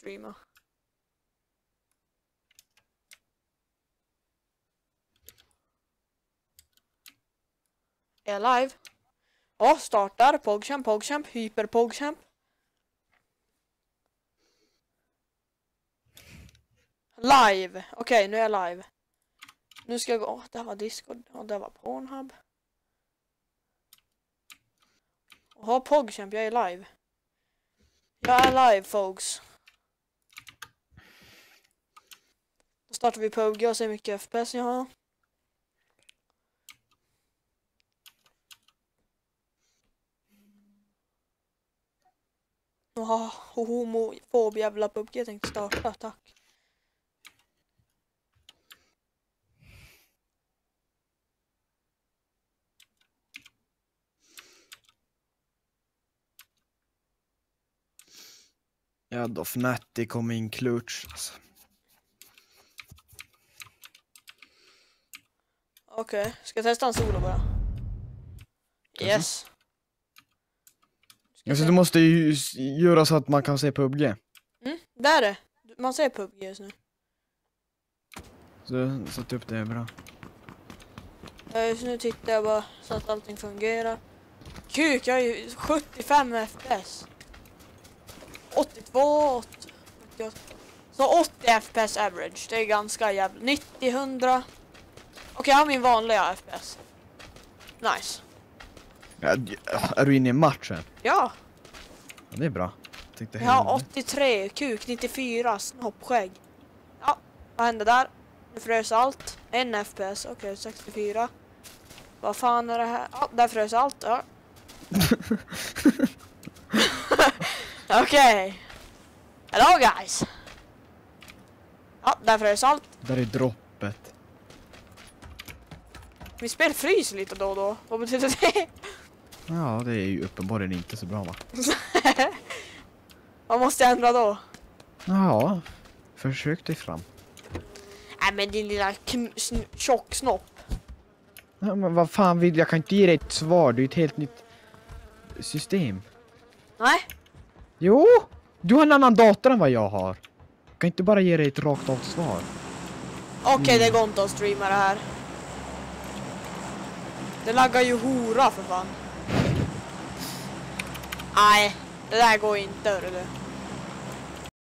streama. Är jag live? Ja, startar. PogChamp, hyper PogChamp. Live. Okej, nu är jag live. Nu ska jag gå. Det var Discord och det var Pornhub. Jaha, PogChamp, jag är live. Jag är live, folks. Då startar vi PUBG och ser hur mycket FPS jag har. Homofob jävla PUBG, jag tänkte starta, tack. Ja då, Fnatic kom in clutch alltså. Okej, ska jag testa en solo bara? Yes. Alltså du måste ju göra så att man kan se PUBG. Där är det. Man ser PUBG just nu. Så sätt upp det bra. Just nu tittar jag bara så att allting fungerar. Kuk, jag är ju 75 FPS. 82, 88. Så 80 FPS average. Det är ganska jävla... 90, 100. Okej, jag har min vanliga FPS. Nice. Ja, är du inne i matchen? Ja. Ja, det är bra. Jag har 83, kuk, 94, snoppskägg. Ja, vad hände där? Nu frös allt. En FPS, okej, 64. Vad fan är det här? Ja, där frös allt, ja. Okej. Hello guys. Ja, där frös allt. Där är droppet. Min spel fryser lite då och då. Vad betyder det? Ja, det är ju uppenbarligen inte så bra va? Vad måste jag ändra då? Ja, försök dig fram. Nej men din lilla tjock snopp. Ja, men vad fan vill jag kan inte ge dig ett svar, det är ett helt nytt system. Nej. Jo, du har en annan dator än vad jag har. Jag kan inte bara ge dig ett rakt av svar. Okej, det går inte att streama det här. Det laggar ju hora för fan. Nej, det där går inte, hörru du.